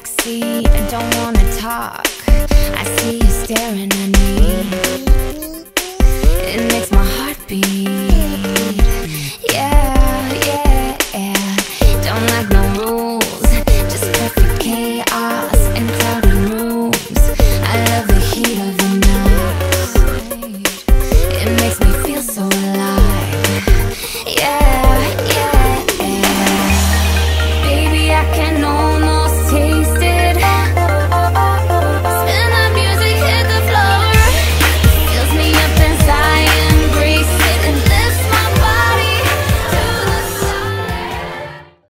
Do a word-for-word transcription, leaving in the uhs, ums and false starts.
sexy and don't wanna talk. I see you staring at me. It makes my heart beat. Yeah, yeah, yeah. Don't like no rules, just perfect chaos in crowded rooms. I love the heat of the night. It makes me feel so alive. Yeah, yeah, yeah. Baby, I can only